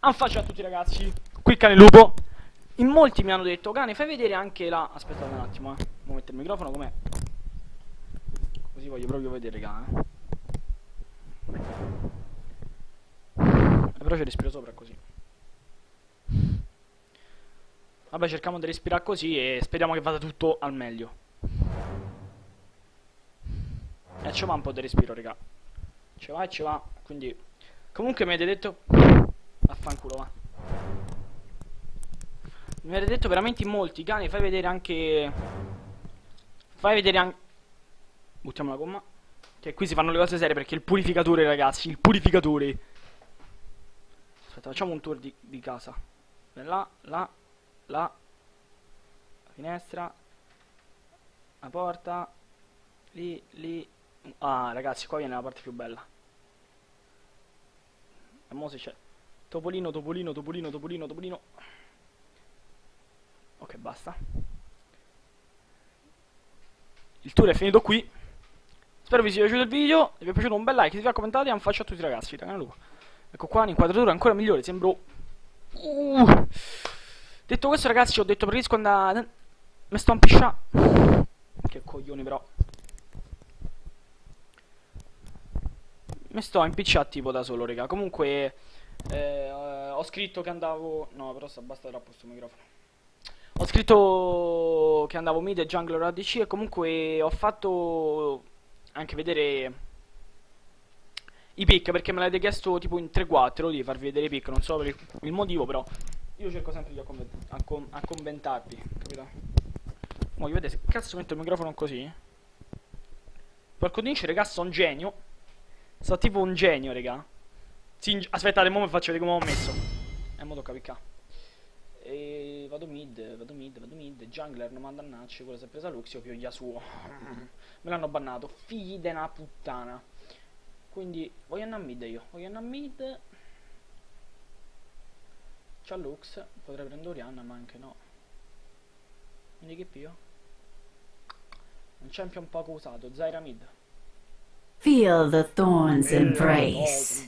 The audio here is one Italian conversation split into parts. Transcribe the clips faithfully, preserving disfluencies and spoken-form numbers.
Anfaccia a tutti ragazzi, qui Cane Lupo. In molti mi hanno detto, Cane, fai vedere anche la... Aspettate un attimo, eh. Devo mettere il microfono com'è. Così voglio proprio vedere, raga, eh. E però ci respiro sopra così. Vabbè, cerchiamo di respirare così e speriamo che vada tutto al meglio. E ci va un po' di respiro, raga. Ci va e ci va, quindi... Comunque mi avete detto... Affanculo, va. Mi avete detto veramente in molti, Cane, fai vedere anche... Fai vedere anche... Buttiamo la gomma. Che qui si fanno le cose serie perché il purificatore, ragazzi, il purificatore. Aspetta, facciamo un tour di, di casa. Là, là, là. La finestra. La porta. Lì, lì. Ah, ragazzi, qua viene la parte più bella. E mo se c'è Topolino, Topolino, Topolino, Topolino, Topolino. Ok, basta. Il tour è finito qui. Spero vi sia piaciuto il video. Se vi è piaciuto un bel like, se vi ha commentato e un faccio a tutti ragazzi. Ecco qua un'inquadratura ancora migliore. Sembro... Uh. Detto questo ragazzi, ho detto preferisco andare... Mi sto a piscià. Che coglioni però. Mi sto a impicciare tipo da solo, raga. Comunque eh, ho scritto che andavo... No, però sta basta troppo sto microfono. Ho scritto che andavo mid e jungler A D C e comunque ho fatto anche vedere i pick perché me l'avete chiesto tipo in tre quattro di farvi vedere i pick. Non so per il motivo, però io cerco sempre di acconventarvi, capito? Mo' vedete, se cazzo metto il microfono così? Porco dinci, raga, sono un genio. Sto tipo un genio, raga. Sì, aspettate, mo' mi faccio vedere come ho messo. E mo' tocca piccare. E vado mid, vado mid, vado mid. Jungler non manda a Nacci, quello si è presa Lux, io pio Yasuo. Me l'hanno bannato, figli de una puttana. Quindi voglio andare a mid io, voglio andare a mid. C'ha Lux, potrei prendere Orianna ma anche no. Quindi che pio? Un champion poco usato, Zyra mid. Feel the thorns embrace.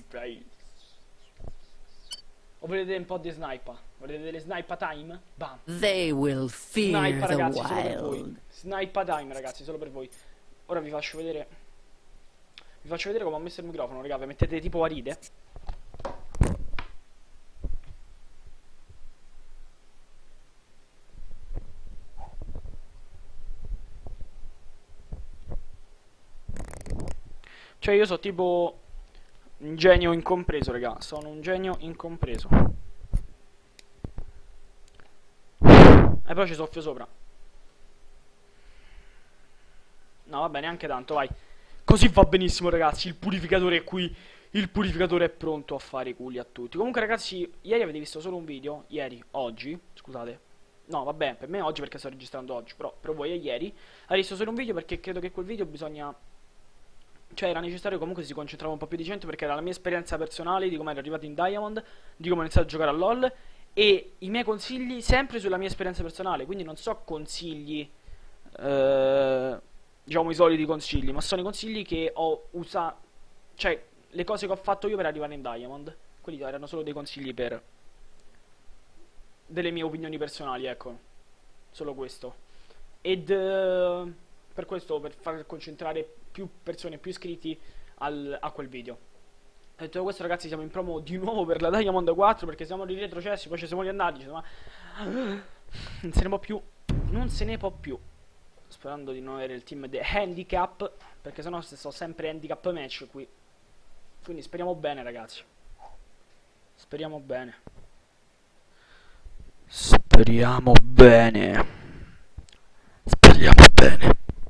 O volete un po' di sniper? Volete delle sniper time? Bam! They will fear Sniper the ragazzi, solo per voi. wild. Sniper time ragazzi, solo per voi. Ora vi faccio vedere. Vi faccio vedere come ho messo il microfono, raga. Vi mettete tipo a ride. Cioè io sono tipo un genio incompreso, raga. Sono un genio incompreso. E però ci soffio sopra. No, vabbè, neanche tanto, vai. Così va benissimo, ragazzi. Il purificatore è qui. Il purificatore è pronto a fare i culi a tutti. Comunque, ragazzi, ieri avete visto solo un video. Ieri, oggi, scusate. No, vabbè, per me oggi perché sto registrando oggi. Però per voi è ieri. Avete visto solo un video perché credo che quel video bisogna... Cioè era necessario comunque si concentrava un po' più di gente perché era la mia esperienza personale di come ero arrivato in Diamond, di come ho iniziato a giocare a LoL e i miei consigli sempre sulla mia esperienza personale, quindi non so consigli, eh, diciamo i soliti consigli, ma sono i consigli che ho usato, cioè le cose che ho fatto io per arrivare in Diamond, quelli erano solo dei consigli per delle mie opinioni personali, ecco, solo questo. Ed eh, per questo, per far concentrare più persone, più iscritti al, a quel video. Detto questo ragazzi, siamo in promo di nuovo per la Diamond quattro perché siamo di retrocessi, poi ci siamo riandati, ma non se ne può più, non se ne può più. Sperando di non avere il team di handicap, perché sennò sto sempre handicap match qui. Quindi speriamo bene ragazzi. Speriamo bene. Speriamo bene. Speriamo bene.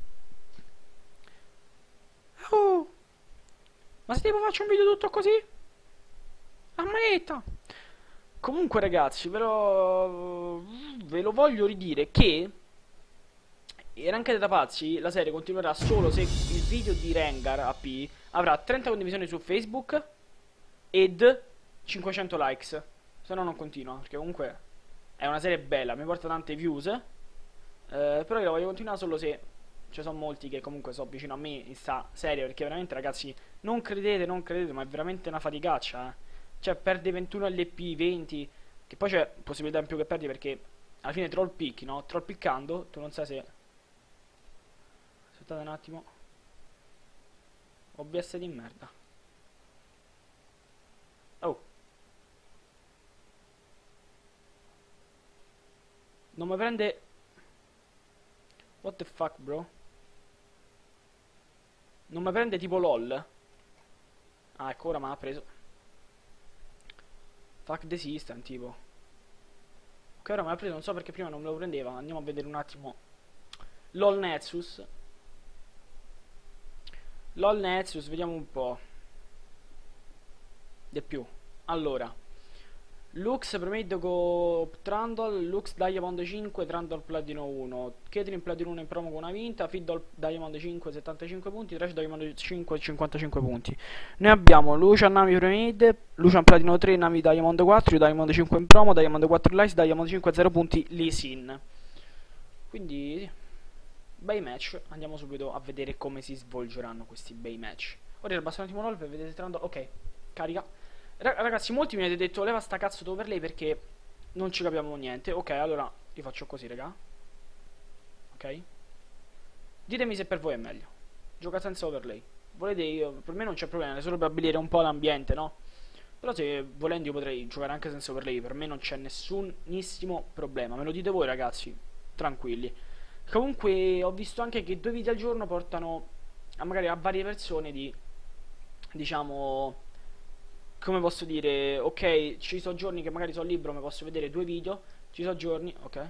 Oh. Ma se tipo faccio un video tutto così? Ammetta. Comunque ragazzi, però ve lo voglio ridire che era anche da pazzi, la serie continuerà solo se il video di Rengar A P avrà trenta condivisioni su Facebook ed cinquecento likes. Se no non continua, perché comunque è una serie bella, mi porta tante views. Eh, però io la voglio continuare solo se ci sono molti che comunque sono vicino a me in sta serie, perché veramente ragazzi, non credete, non credete, ma è veramente una faticaccia, eh. Cioè perde ventuno L P, venti. Che poi c'è possibilità in più che perdi perché alla fine troll picchi, no? Troll piccando, tu non sai se... Aspettate un attimo. O B S di merda. Oh. Non mi prende... What the fuck, bro? Non mi prende tipo LOL? Ah, ecco, ora mi ha preso. Fuck the system, tipo. Ok, ora me l'ha preso, non so perché prima non me lo prendeva. Andiamo a vedere un attimo. LOL Nexus. LOL Nexus, vediamo un po'. Di più. Allora. Lux Promade con Trundle, Lux Diamond cinque, Trundle Platino uno, Caitlyn Platino uno in promo con una vinta, Fiddle Diamond cinque settantacinque punti, Trash Diamond cinque cinquantacinque punti. Noi abbiamo Lucian Nami Promade, Lucian Platino tre, Nami Diamond quattro, Diamond cinque in promo, Diamond quattro Lice, Diamond cinque zero punti, Lee Sin. Quindi bei match, andiamo subito a vedere come si svolgeranno questi bei match. Ora abbasso un attimo l'O L per vedere Trundle, ok, carica. Ragazzi, molti mi avete detto leva sta cazzo d'overlay perché non ci capiamo niente. Ok, allora io faccio così, raga. Ok. Ditemi se per voi è meglio. Gioca senza overlay. Volete io, per me non c'è problema, è solo per abilire un po' l'ambiente, no? Però se volendo io potrei giocare anche senza overlay, per me non c'è nessunissimo problema. Me lo dite voi, ragazzi, tranquilli. Comunque ho visto anche che due video al giorno portano a magari a varie persone di, diciamo, come posso dire, ok, ci sono giorni che magari sono libero, mi posso vedere due video, ci sono giorni, ok,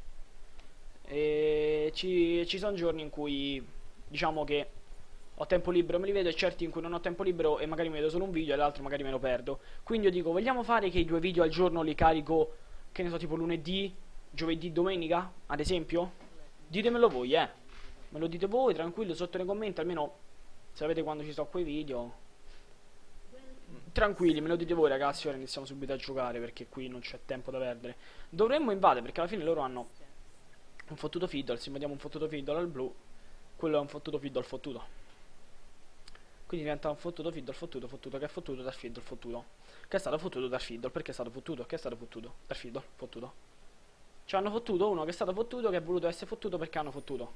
e ci, ci sono giorni in cui, diciamo che ho tempo libero e me li vedo, e certi in cui non ho tempo libero e magari mi vedo solo un video e l'altro magari me lo perdo. Quindi io dico, vogliamo fare che i due video al giorno li carico, che ne so, tipo lunedì, giovedì, domenica, ad esempio? Ditemelo voi, eh, me lo dite voi, tranquillo, sotto nei commenti, almeno sapete quando ci sono quei video. Tranquilli, me lo dite voi, ragazzi. Ora iniziamo subito a giocare perché qui non c'è tempo da perdere. Dovremmo invadere perché alla fine loro hanno un fottuto fiddle. Se vediamo un fottuto fiddle al blu, quello è un fottuto fiddle fottuto. Quindi diventa un fottuto fiddle fottuto, fottuto che è fottuto dal fiddle fottuto. Che è stato fottuto dal fiddle. Perché è stato fottuto? Che è stato fottuto dal fiddle fottuto. Ci hanno fottuto uno che è stato fottuto, che è voluto essere fottuto perché hanno fottuto.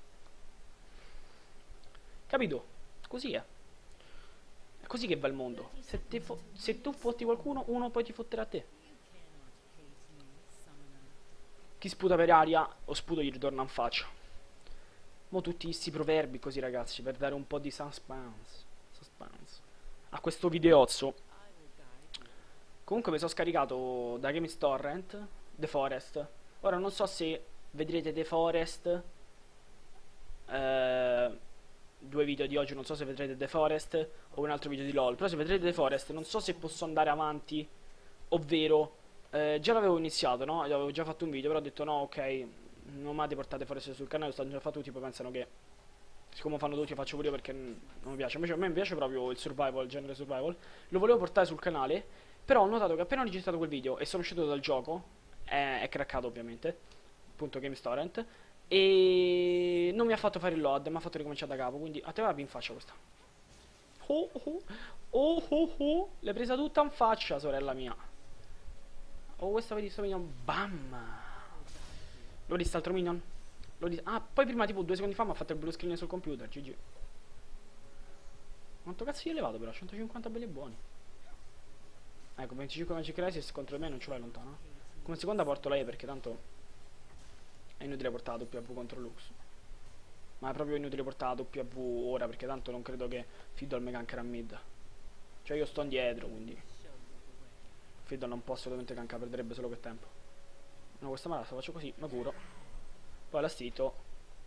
Capito? Così è. È così che va il mondo. Se, se tu fotti qualcuno, uno poi ti fotterà a te. Chi sputa per aria o sputo gli ritorna in faccia. Mo tutti questi proverbi così, ragazzi, per dare un po' di suspense, suspense a questo videozzo. Comunque mi sono scaricato da Games Torrent The Forest. Ora non so se vedrete The Forest, eh, due video di oggi, non so se vedrete The Forest o un altro video di LOL. Però se vedrete The Forest non so se posso andare avanti, ovvero eh, già l'avevo iniziato, no? Avevo già fatto un video, però ho detto no, ok, non mi ha portate Forest sul canale, lo stanno già fatto tutti, poi pensano che siccome fanno tutti faccio pure io perché non mi piace. Invece a me mi piace proprio il survival, il genere survival. Lo volevo portare sul canale, però ho notato che appena ho registrato quel video e sono uscito dal gioco, è, è craccato ovviamente, appunto Games Torrent, e non mi ha fatto fare il load, mi ha fatto ricominciare da capo. Quindi a te va in faccia questa. Oh oh oh oh oh, l'hai presa tutta in faccia, sorella mia. Oh, questa vedi sto minion. Bam. L'ho visto altro minion. Ah, poi prima tipo due secondi fa mi ha fatto il blue screen sul computer. G G. Quanto cazzo gli hai levato però? centocinquanta belli e buoni. Ecco, venticinque Magic Resist contro me non ce l'hai lontano. Come seconda porto lei perché tanto è inutile portare la W contro Lux. Ma è proprio inutile portare la W ora perché tanto non credo che Fiddle me gankerà mid. Cioè io sto indietro, quindi Fiddle non può assolutamente gankare, perderebbe solo che tempo. No, questa malassa faccio così, ma curo. Poi la stito.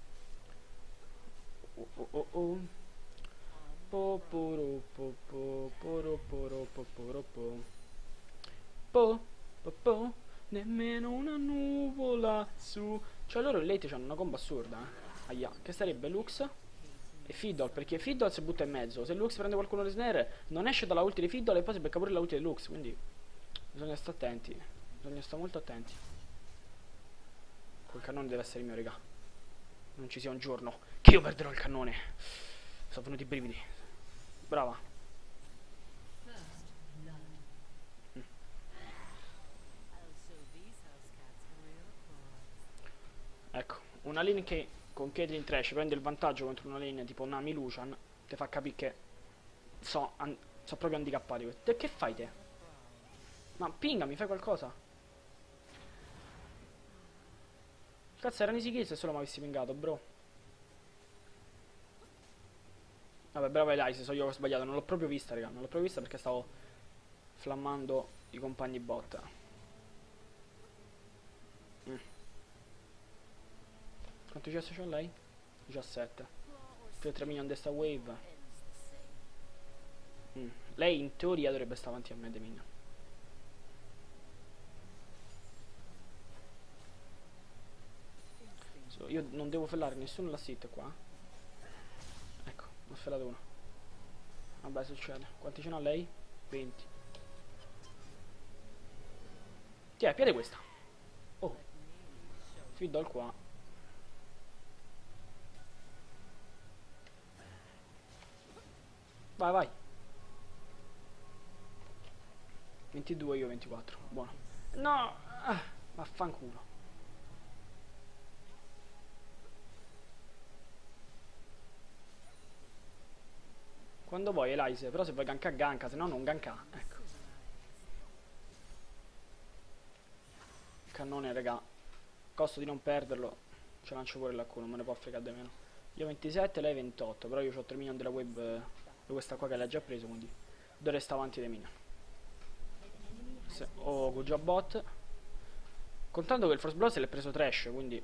Oh oh oh oh. Po po po po po po po po po po po. Nemmeno una nuvola su. Cioè loro in late hanno una combo assurda, eh. Aia, che sarebbe Lux e Fiddle, perché Fiddle si butta in mezzo. Se Lux prende qualcuno di snare non esce dalla ulti di Fiddle e poi si becca pure la ulti di Lux. Quindi bisogna stare attenti. Bisogna stare molto attenti. Quel cannone deve essere mio, raga. Non ci sia un giorno che io perderò il cannone. Sono venuti i brividi. Brava. una lane che con Caitlyn Trash prende il vantaggio contro una lane tipo Nami Lucian, ti fa capire che so, so proprio handicappati. Te che fai te? Ma pinga, mi fai qualcosa? Cazzo, erano easy kill se solo mi avessi pingato, bro. Vabbè, bravo Elise, so io che ho sbagliato, non l'ho proprio vista, raga, non l'ho proprio vista perché stavo flammando i compagni bot. Mm. Quanto C S c'ha lei? diciassette. Più tre minion di sta wave. Mm. Lei in teoria dovrebbe stare avanti a me dei minion. So, io non devo fellare nessuno la sit qua. Ecco, ne ho fellato uno. Vabbè, succede. Quanti ce n'ha lei? venti. Ti è, piede questa. Oh. Fiddle qua. Vai, vai. ventidue, io ventiquattro. Buono. No! Ah, vaffanculo. Quando vuoi, Elise. Però se vuoi ganka, ganka. Se no, non ganka. Ecco. Cannone, raga. Costo di non perderlo. Ce lancio pure l'acculo, non me ne può fregare di meno. Io ventisette, lei ventotto. Però io ho tre minion della web. Eh, questa qua che l'ha già preso, quindi dovrei stare avanti dei minion. Se, oh, go già bot. Contando che il First Blood se l'è preso Trash, quindi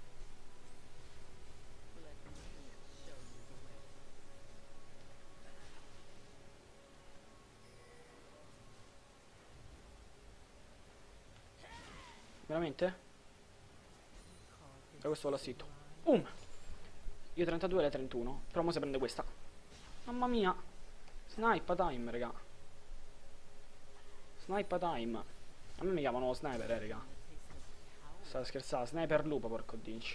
veramente? Da questo l'assito. Boom! Io trentadue e lei trentuno. Però mo se prende questa. Mamma mia. Sniper time, raga. Sniper time. A me mi chiamano sniper, eh, raga. Stai scherzando? Sniper lupo, porco dinci.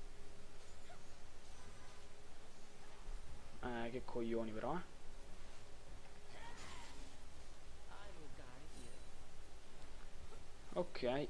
Eh, che coglioni però, eh. Ok.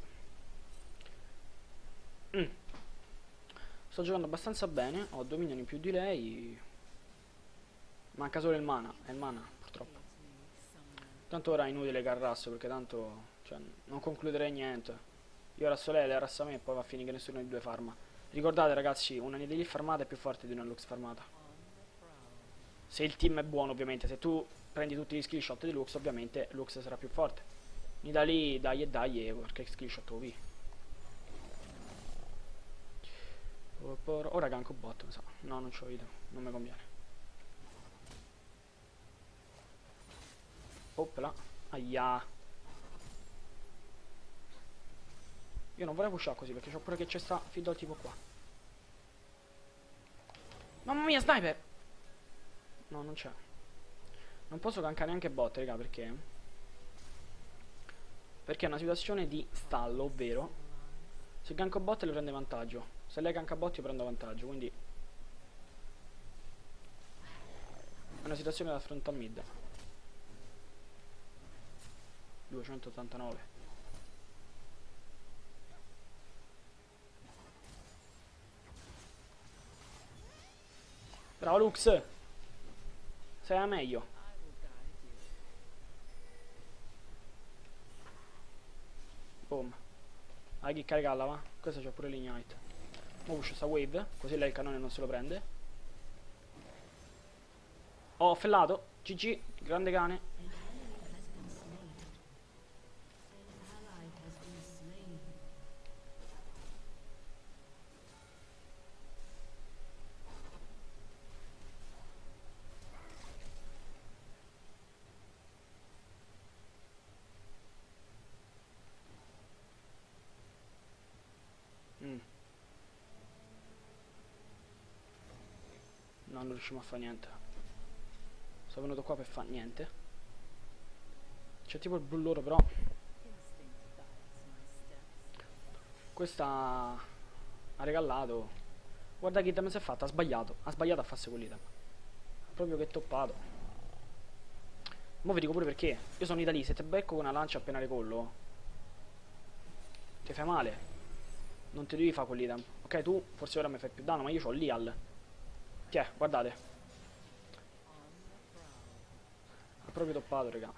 Mm. Sto giocando abbastanza bene. Ho due minion in più di lei. Manca solo il mana. È il mana, purtroppo. Tanto ora è inutile carrasso, perché tanto, cioè, non concluderei niente. Io rasso lei, lei rassa me e poi va a finire che nessuno dei due farma. Ricordate ragazzi, una Nidalee farmata è più forte di una Lux farmata. Se il team è buono, ovviamente. Se tu prendi tutti gli skill shot di Lux, ovviamente Lux sarà più forte. Nidalee dai e dai, perché skill shot O P. Ora ganko bot, mi sa. No, non c'ho vita, non mi conviene. Oppla. Aia. Io non vorrei pushare così perché c'ho pure che c'è sta fiddle tipo qua. Mamma mia, sniper! No, non c'è. Non posso gankare neanche bot, raga, perché? Perché è una situazione di stallo, ovvero se ganko bot le prende vantaggio. Se lei ganka bot io prendo vantaggio, quindi è una situazione da affrontare mid. duecentottantanove. Bravo Lux. Sei la meglio. Boom. Hai che caricarla, va? Questa c'ha pure l'ignite. Mo uscio sta wave, così lei il cannone non se lo prende. Ho fellato. G G, grande cane. Mm. No, non riusciamo a fare niente. Sono venuto qua per fare niente. C'è tipo il bulloro però. Questa ha regalato. Guarda che item si è fatta, ha sbagliato. Ha sbagliato a farsi quell'item. Proprio che toppato. Mo vi dico pure perché. Io sono Nidalee, se te becco con una lancia appena ricollo ti fai male. Non ti devi fare quell'item. Ok, tu forse ora mi fai più danno, ma io c'ho l'Ial. Tiè, guardate. È proprio toppato, raga.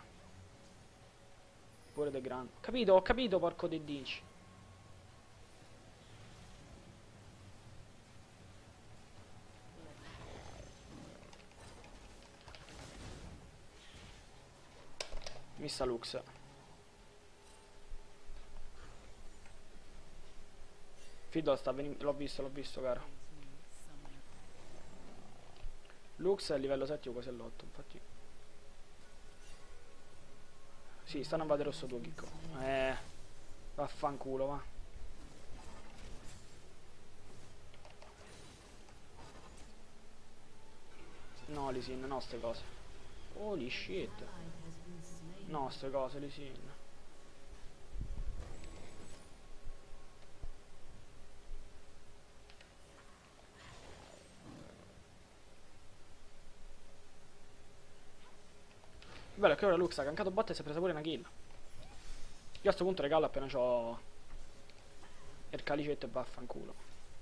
Pure De Grande. Capito, ho capito, porco de dinci. Missa Lux. Fiddle sta venendo. L'ho visto, l'ho visto, caro. Lux è a livello settimo, quasi all'otto, infatti. Sì, stanno a vade rosso tuo chicco. Eh. Vaffanculo, va. No, Lisin, no, ste cose. Holy shit. No, ste cose, Lisin. Bello che ora Lux ha cancato botte e si è presa pure una kill. Io a questo punto regalo appena c'ho il calicetto e vaffanculo.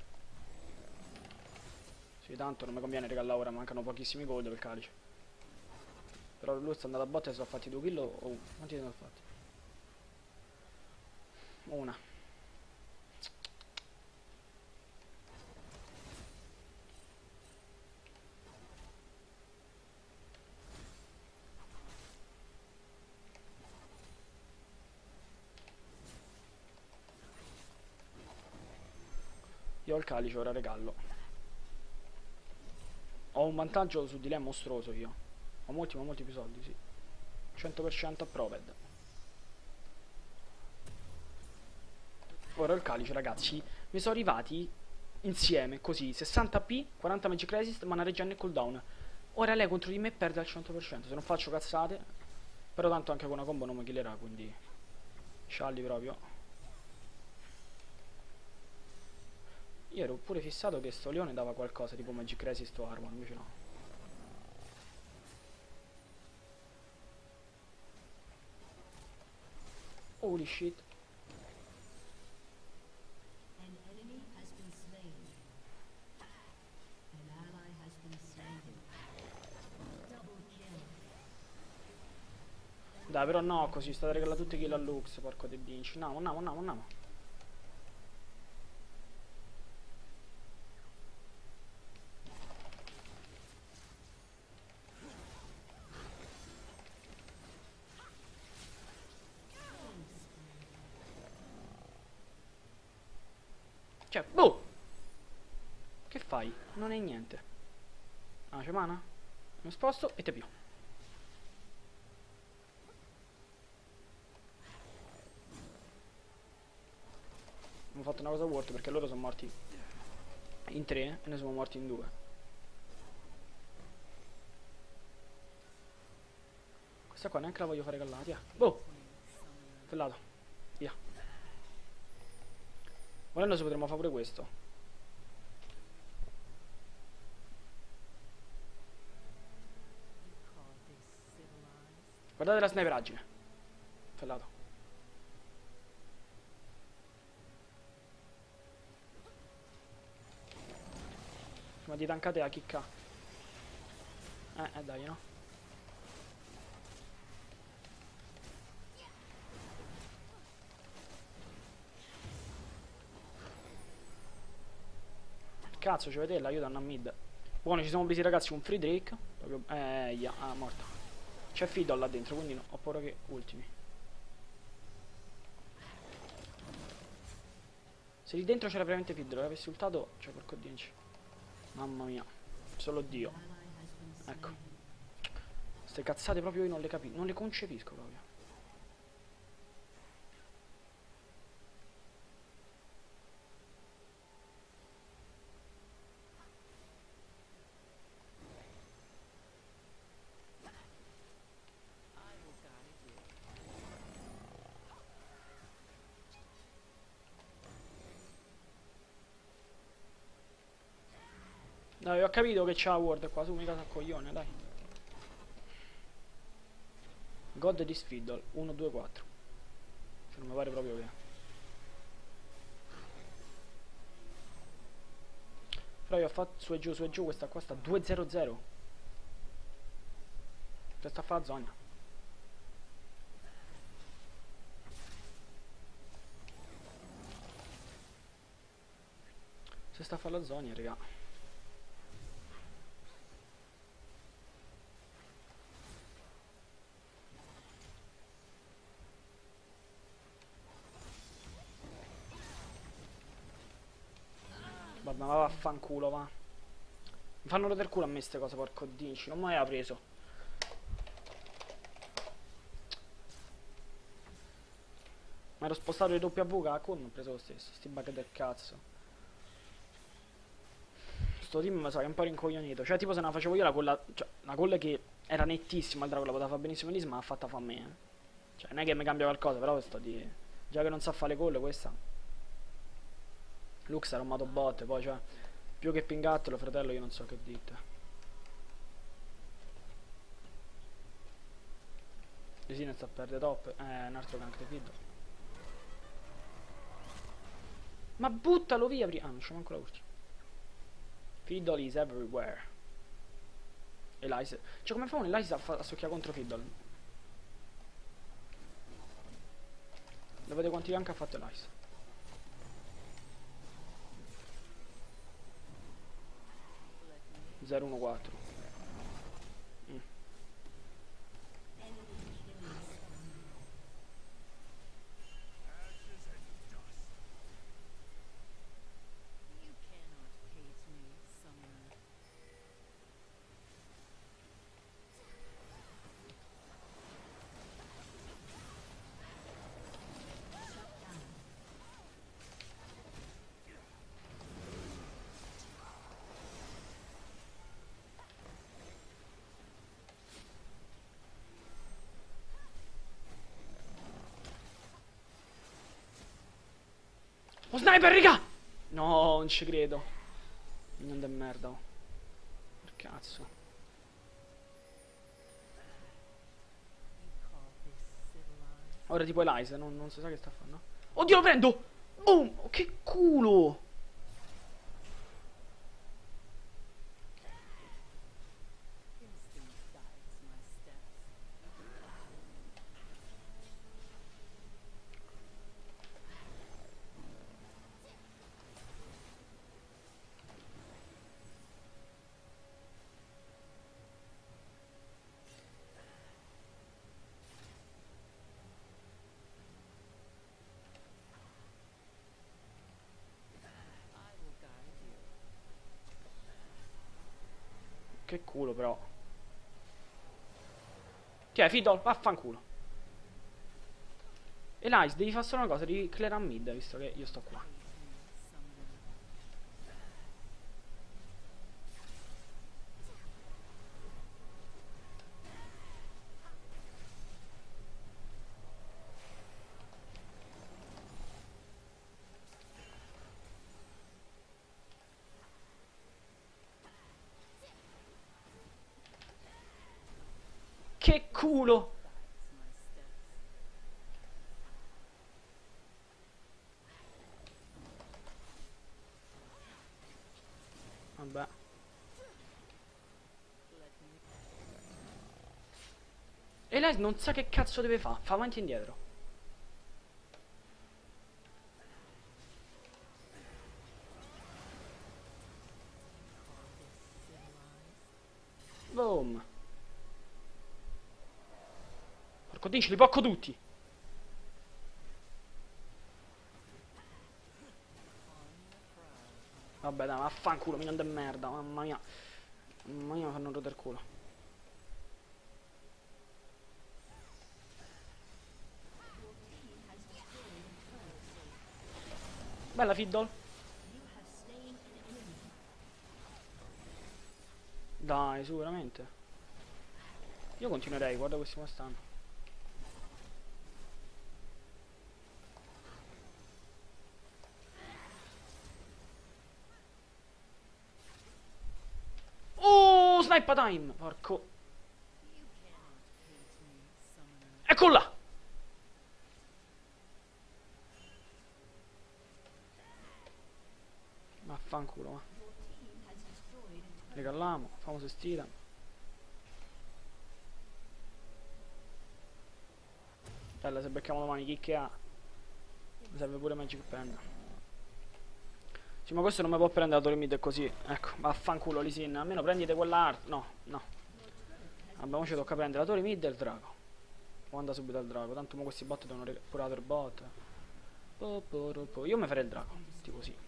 Sì, tanto non mi conviene regalare ora, mancano pochissimi gold per il calice. Però Lux è andato a botte e si sono fatti due kill o uno. Quanti ne sono fatti? Una. Io ho il calice, ora regalo. Ho un vantaggio su di lei mostruoso io. Ho molti ma molti più soldi, sì. cento per cento approved. Ora ho il calice, ragazzi. Mi sono arrivati insieme, così, sessanta P, quaranta magic resist, mana regen e cooldown. Ora lei contro di me perde al cento per cento. Se non faccio cazzate. Però tanto anche con una combo non mi killerà, quindi scialli proprio. Io ero pure fissato che sto leone dava qualcosa, tipo magic resist o armor, invece no. Holy shit. Dai, però no, così state regalando tutte kill a Lux, porco de dinci. Andiamo, andiamo, andiamo, andiamo. Cioè, boh! Che fai? Non è niente. Ah, c'è mana? Mi sposto e te più. Abbiamo fatto una cosa worth perché loro sono morti in tre e noi siamo morti in due. Questa qua neanche la voglio fare callata, via. Boh! Fellato. Via. Volendo se potremmo fare pure questo. Guardate la sniperaggine. Fellato. Ma di tankate a chicca. Eh, eh dai, no? Cazzo, ci vedete? L'aiutano a mid. Buono, ci siamo presi ragazzi un free Drake. Proprio... Eh, yeah. Ah, morto. C'è Fiddle là dentro, quindi no, ho paura che ultimi. Se lì dentro c'era veramente Fiddle, l'avessi ultato, cioè porco dinci. Mamma mia. Solo Dio. Ecco. Ste cazzate proprio io non le capisco, non le concepisco proprio. Dai, ho capito che c'ha Ward qua, su mica sa coglione, dai. God di Fiddle, uno, due, quattro. Cioè non mi pare proprio che... Però io ho fatto su e giù, su e giù, questa qua sta due zero zero. Che sta a fare la zona. Se sta a fare la zona, raga. Vabbè, ma vaffanculo, va. Mi fanno rodere il culo a me ste cose, porco dici. Non mai ha preso. Ma ero spostato di W K, come ho preso lo stesso. Sti bug del cazzo. Sto team mi sa che è un po' rincoglionito. Cioè, tipo, se non la facevo io la colla. Cioè, la colla che era nettissima, il drago la poteva fare benissimo lì, ma l'ha fatta fa a me. Eh. Cioè, non è che mi cambia qualcosa, però sto di. Già che non sa fare le colle, questa. Lux era un mato bot, poi, cioè. Più che pingattolo, fratello, io non so che dite. Desine sta a perdere top. Eh, un altro gank di Fiddle. Ma buttalo via prima. Ah, non c'è manco la ultima. Fiddle is everywhere. Elise. Cioè, come fa un Elise a, a succhiare contro Fiddle? Lo vedete quanti gank ha fatto Elise? zero uno quattro. Mm. Oh, sniper, raga! No, non ci credo. Non de merda. Oh. Per cazzo. Ora tipo Elise, non, non si sa che sta a fare, no? Oddio, lo prendo! Boom! Che culo! Che culo, però. Tiè, Fiddle, vaffanculo. Elise, devi fare solo una cosa, devi clear mid, visto che io sto qua. Che culo! Vabbè. Elise non sa che cazzo deve fare. Fa avanti e indietro. Boom. Porco dinci, li pocco tutti. Vabbè, dai, vaffanculo, minion de merda, mamma mia. Mamma mia, mi fanno rodere il culo. Bella Fiddle. Dai, su, veramente. Io continuerei, guarda questi come stanno. Oh, sniper time! Porco. Eccola! Vaffanculo, ma. Regaliamo, famoso stile. Bella, se becchiamo domani chi che ha. Mi serve pure Magic Pen. Sì, ma questo non mi può prendere la torre mid così. Ecco, vaffanculo Lisin. Almeno prendete quell'art. No, no. Vabbè, ci tocca prendere la torre mid e il drago. O anda subito al drago. Tanto mo questi bot devono pure la bot. Po, po, po, po. Io mi farei il drago. Tipo così.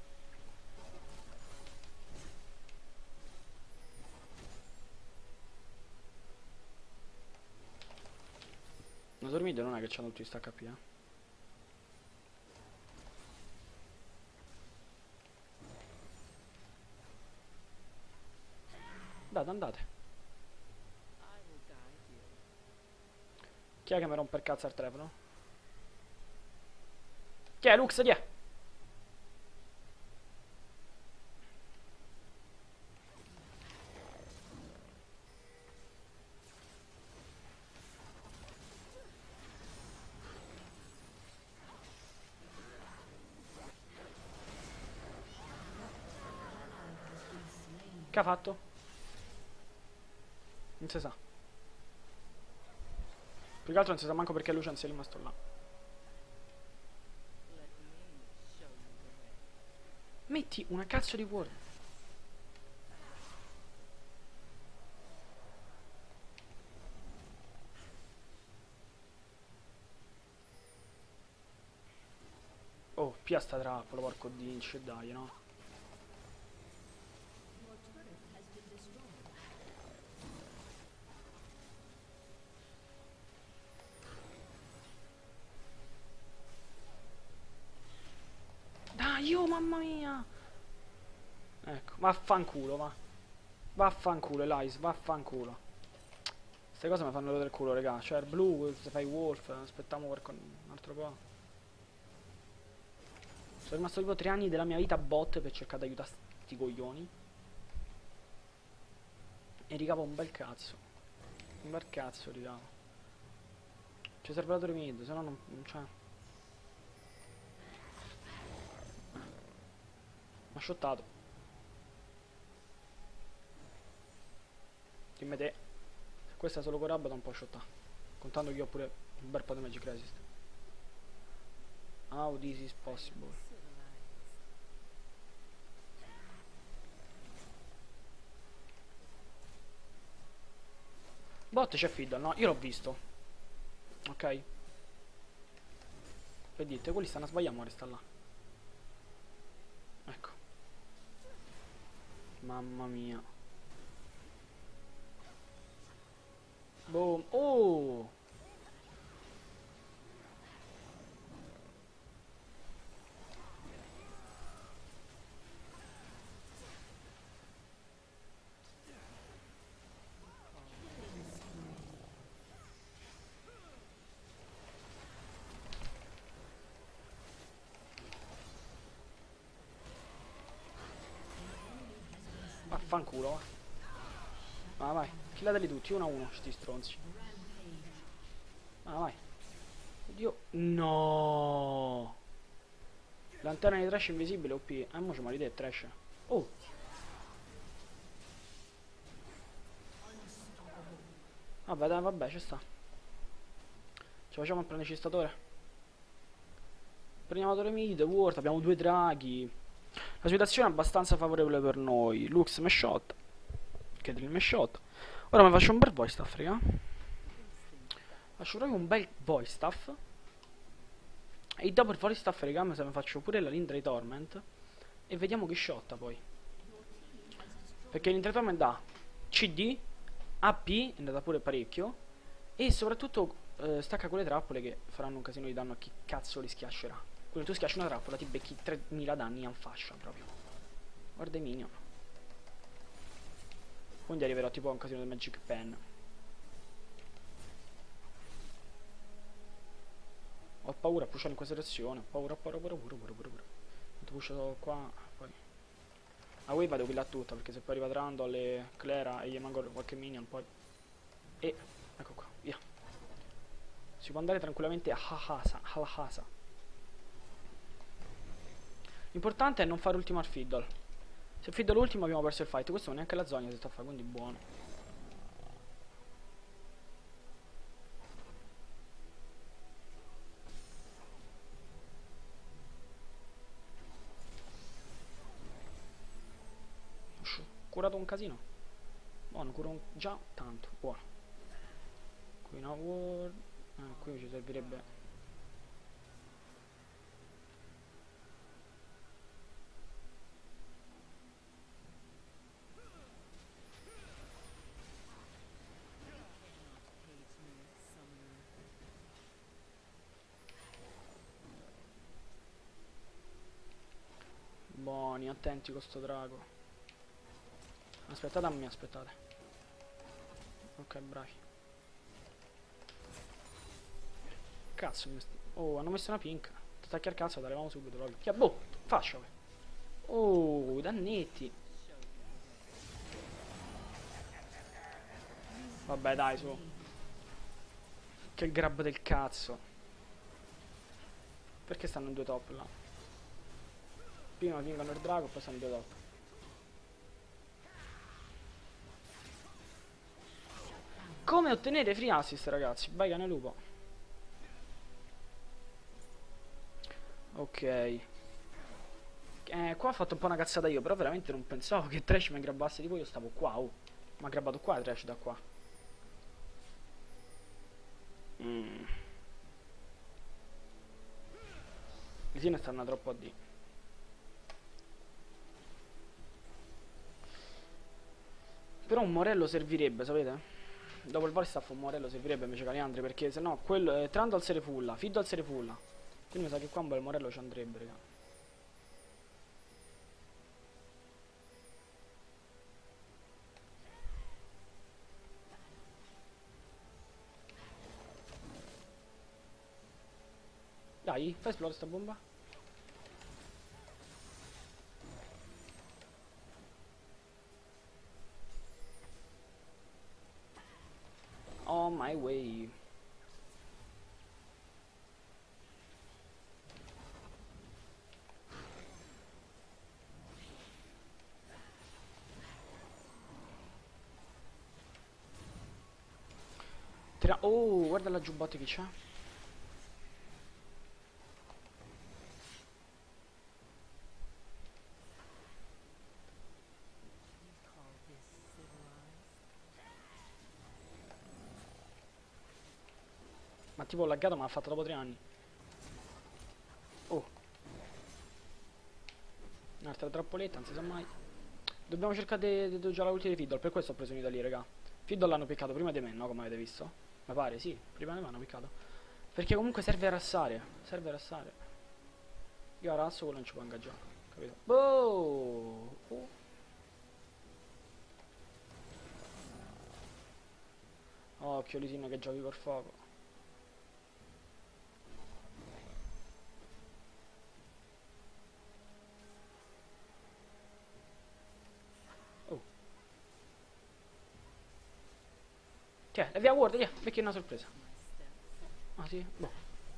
La torre mid non è che c'hanno tutti sta H P, eh. Andate, andate. Chi è che mi rompe il cazzo al telefono? Chi è? Lux, chi è? Che ha fatto? Non si sa. Più che altro non si sa manco perché Lucian sia rimasto là. Metti una cazzo di ward. Oh, pia sta trappola, porco dince, dai, no? Dai, oh, mamma mia! Ecco, vaffanculo, va. Vaffanculo, Elias, vaffanculo. Queste cose mi fanno vedere il culo, raga. Cioè, il blu, se fai wolf, aspettiamo per un altro po'. Sono rimasto tipo tre anni della mia vita bot per cercare di aiutare sti coglioni. E ricavo un bel cazzo. Un bel cazzo ricavo. Ci serve la torre mid, se no non... cioè... Mi ha shottato. Dimmi te. Se questa è solo con Rabba da un po' shottare. Contando che io ho pure un bel po' di magic resist. How this is possible? Bot c'è Fiddle, no? Io l'ho visto. Ok. Vedete, quelli stanno a sbagliare, ma resta là. Ecco. Mamma mia. Boom. Oh! Vaffanculo. Va, vai. Killateli tutti, uno a uno, sti stronzi. Va, vai. Oddio. No. Lanterna di trash invisibile O P. Eh, mo ci marite trash. Oh. Vabbè, dai, vabbè, ci sta. Ci facciamo il planecistatore. Prendiamo la torre mid, ward, abbiamo due draghi. La situazione è abbastanza favorevole per noi. Lux me shot. Che drill me shot. Ora mi faccio un bel voice staff, raga. Faccio proprio un bel voice staff. E dopo il voice staff, raga, mi faccio pure la Lindray Torment. E vediamo chi shotta poi. Perché Lindray Torment dà C D, A P, è andata pure parecchio. E soprattutto eh, stacca quelle trappole che faranno un casino di danno a chi cazzo li schiaccerà. Quando tu schiacci una trappola ti becchi tremila danni in fascia proprio. Guarda i minion. Quindi arriverò tipo a un casino del Magic Pen. Ho paura a pushare in questa direzione. Ho paura, ho paura, ho paura, ho paura, ho paura, ho paura. Tanto pusho qua, poi... La wave la devo killare tutta, perché se poi arriva Trando alle Clara e gli manco qualche minion, poi... E... ecco qua, via. Si può andare tranquillamente a Hahasa, Halahasa. L'importante è non fare ultimar fiddle. Se fido l'ultimo abbiamo perso il fight. Questo neanche la zona si sta a fare, quindi buono. Curato un casino. Buono, curo un... già tanto. Buono. Qui no word. Ah, qui ci servirebbe. Buoni, attenti con sto drago. Aspettate a me, aspettate. Ok, bravi. Cazzo, mi st- oh, hanno messo una pink. Ti attacchi al cazzo, la levamo subito. Lol. Chi ha boh, fascia. Oh, dannetti. Vabbè, dai, su. Che grab del cazzo. Perché stanno in due top là? Prima vincono il drago, poi stanno in due top. Come ottenere free assist, ragazzi? Vai cane lupo. Ok. Eh, qua ho fatto un po' una cazzata io, però veramente non pensavo che Trash mi grabbasse, tipo io stavo qua, oh. Mi ha grabbato qua Trash da qua. Mm. Lisina stanno troppo a D. Però un Morello servirebbe, sapete? Dopo il Valstaff un Morello servirebbe invece che Caliandri, perché se no quello è eh, Trando al Serefulla, Fiddo al Serefulla. Quindi mi sa che qua un bel Morello ci andrebbe, raga. Dai, fai esplodere sta bomba. On my way. Tira oh, guarda la giubbotte che c'ha. Ma tipo ho laggato, ma l'ha fatto dopo tre anni. Oh. Un'altra trappoletta, non si sa mai. Dobbiamo cercare di giocare la ultima di Fiddle, per questo ho preso un'ida lì, raga. Fiddle l'hanno piccato prima di me, no? Come avete visto? Mi pare, sì, prima di me l'hanno piccato. Perché comunque serve a rassare. Serve a rassare. Io a rasso quello non ci può ingaggiare, capito? Boh! Oh. Occhio Lisina che giochi col fuoco. Oh. Tiè, è via Ward, via, perché è una sorpresa. Ah sì? Boh.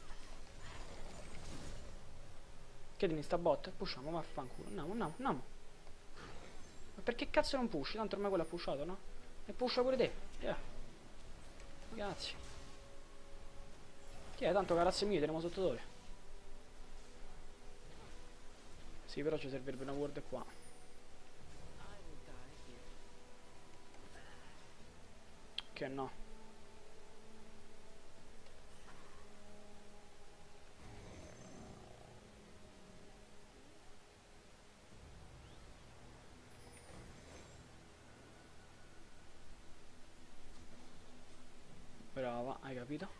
Che devi sta bot? Pushiamo, vaffanculo. Andiamo, andiamo, andiamo. Ma perché cazzo non pushi? Tanto ormai quello ha pushato, no? E pusha pure te. Yeah. Grazie. Chi è? Tanto carazze mie, teniamo sotto dove? Sì, però ci servirebbe una ward qua. Che no. Brava, hai capito?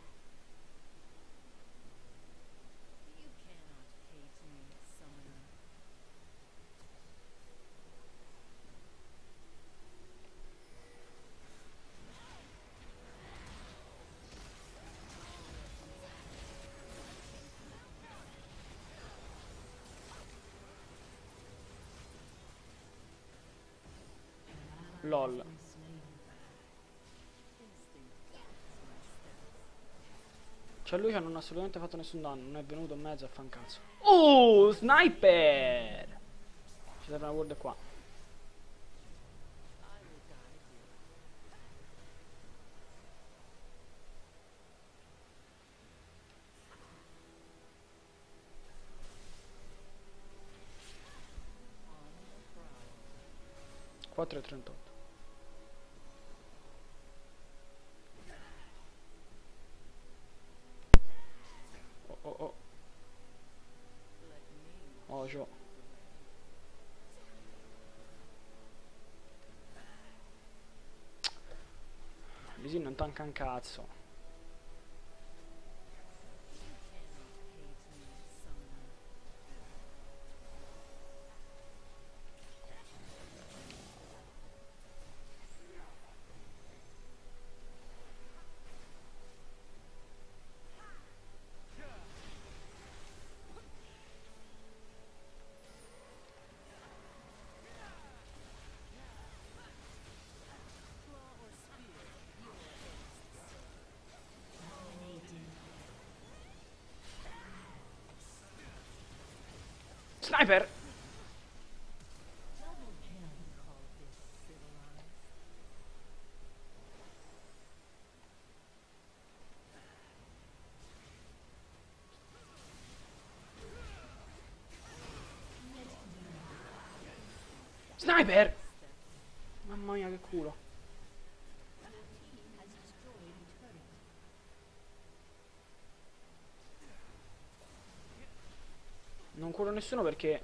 LOL. Cioè lui non ha assolutamente fatto nessun danno, non è venuto in mezzo a fan cazzo. Oh, sniper! Ci serve una ward qua. quattro e trentotto. Oh oh oh. Oh, ciò. Lì non tanca un cazzo. Sniper! Sniper! Mamma mia che culo. Non curo nessuno perché...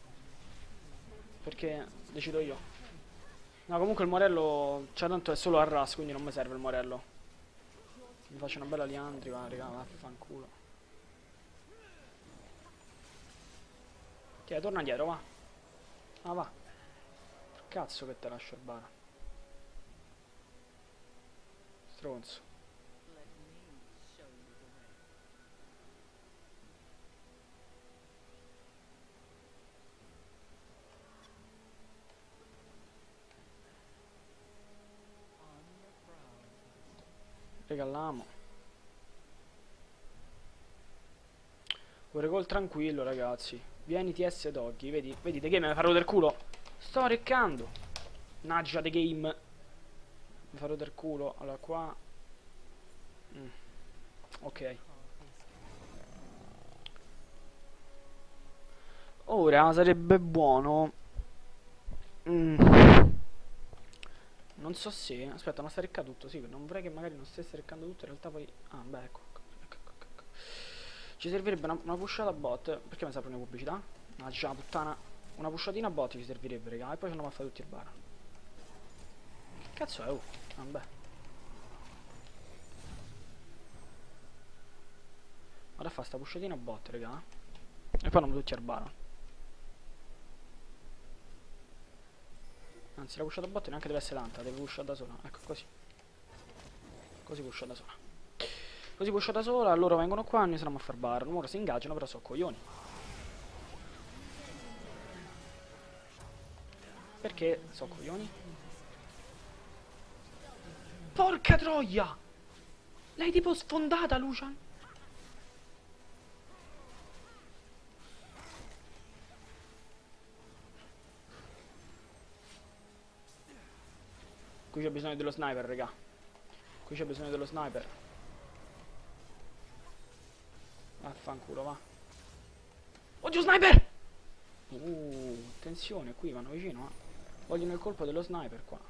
Perché decido io. No, comunque il morello... Cioè tanto è solo a ras, quindi non mi serve il morello. Mi faccio una bella liandri, va, raga, vaffanculo. Tiè, torna dietro, va. Ah, va. Cazzo che te lascio il bara. Stronzo. Regaliamo. Ora gol tranquillo, ragazzi. Vieni T S Doggy. Vedi, vedi, The Game mi farò del culo. Sto reccando. Naggia The Game. Mi farò del culo. Allora qua. Mm. Ok. Ora sarebbe buono. Mm. Non so se... Aspetta, ma sta reccando tutto, sì, non vorrei che magari non stesse reccando tutto, in realtà poi... Ah, beh, ecco, ecco, ecco, ecco, ecco. Ci servirebbe una, una pushata bot, perché mi serve una pubblicità? Ah, già, puttana. Una pushatina bot ci servirebbe, raga, e poi ce ne va a fare tutti il bar. Che cazzo è, oh? Vabbè. Vado a fare sta pushatina bot, raga. E poi non tutti al bar. Anzi, la pushata bot neanche deve essere tanta, deve pushare da sola. Ecco, così. Così pusha da sola. Così pusha da sola, loro vengono qua e noi saremo a far bar. Ora si ingaggiano, però sono coglioni. Perché sono coglioni? Porca troia! L'hai tipo sfondata, Lucian? Qui c'è bisogno dello sniper, raga. Qui c'è bisogno dello sniper. Vaffanculo, va. Oddio, sniper! Uh, attenzione, qui vanno vicino, eh. Vogliono il colpo dello sniper qua.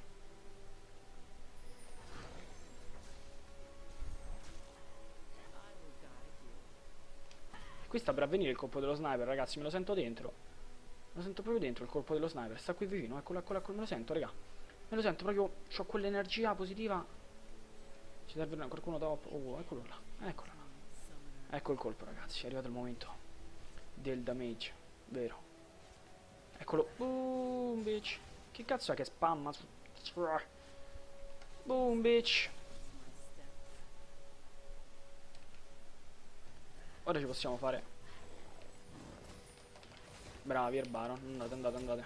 Qui sta per avvenire il colpo dello sniper, ragazzi, me lo sento dentro. Me lo sento proprio dentro il colpo dello sniper. Sta qui vicino, eccolo, eccolo, eccolo, me lo sento, raga. Me lo sento proprio, ho quell'energia positiva. Ci serve qualcuno dopo. Oh, eccolo là, eccolo là. Ecco il colpo, ragazzi, è arrivato il momento del damage, vero. Eccolo, boom, bitch. Che cazzo è che spamma su... Boom, bitch. Ora ci possiamo fare. Bravi, il Baron, andate, andate, andate.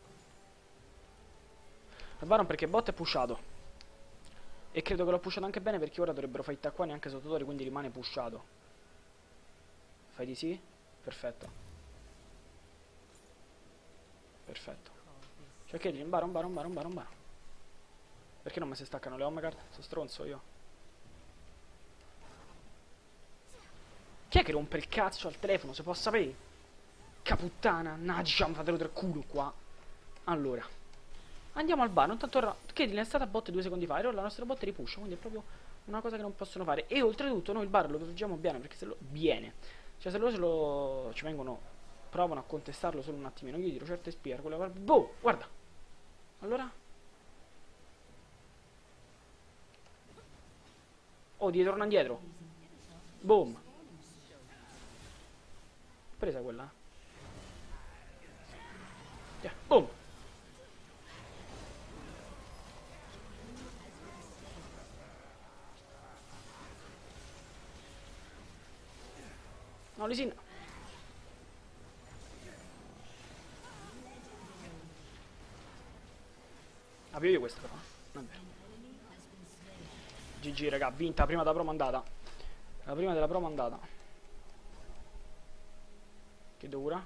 Il Baron perché bot è pushato. E credo che l'ho pushato anche bene perché ora dovrebbero fightta qua neanche sotto torre, quindi rimane pushato. Fai di sì? Perfetto. Perfetto. Cioè che dici? Baron, Baron, Baron, Baron, Baron. Perché non mi si staccano le Omegard? Sono stronzo io. Chi è che rompe il cazzo al telefono? Se può sapere? Caputtana, naggia, mi fate del culo qua. Allora. Andiamo al bar, non tanto ora. Caitlyn è stata a botte due secondi fa e ora la nostra botte ripuscia, quindi è proprio una cosa che non possono fare. E oltretutto noi il bar lo proteggiamo bene, perché se lo... Viene. Cioè se loro se lo... ci vengono... provano a contestarlo solo un attimino, io gli tiro certe spie, quella... Boh, guarda. Allora? Oh, di torna indietro. Boom. Presa quella. Yeah. Boom. No, Lisin. Avevo io questa però. Non è vero. G G raga, vinta prima della promo andata. La prima della promo andata. Che dura?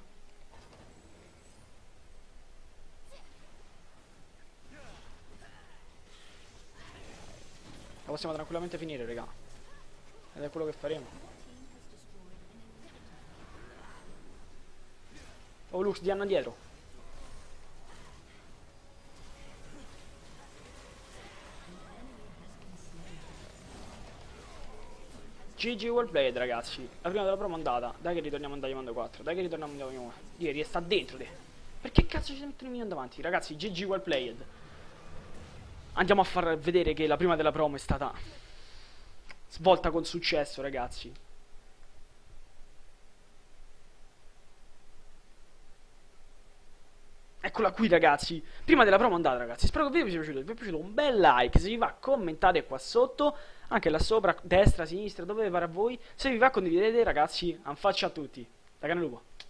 La possiamo tranquillamente finire raga. Ed è quello che faremo. Oh Lux, di Anna dietro. G G well played ragazzi. La prima della promo è andata. Dai che ritorniamo a Diamond quattro. Dai che ritorniamo a Diamond quattro. Ieri sta dentro te. Perché cazzo ci mettono i minion davanti? Ragazzi, G G well played. Andiamo a far vedere che la prima della promo è stata svolta con successo ragazzi. Eccola qui ragazzi, prima della promo andata ragazzi, spero che il video vi sia piaciuto, se vi è piaciuto un bel like, se vi va commentate qua sotto, anche là sopra, destra, sinistra, dove vi pare a voi, se vi va condividete ragazzi, un faccia a tutti, da Cane Lupo.